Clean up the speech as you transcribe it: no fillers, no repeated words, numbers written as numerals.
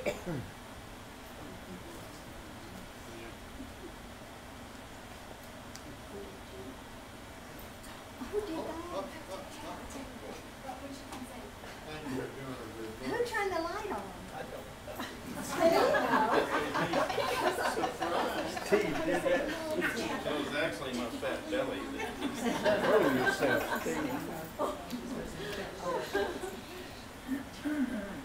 Who turned the light on? Steve did that. That was actually my fat belly. Throw yourself, Steve.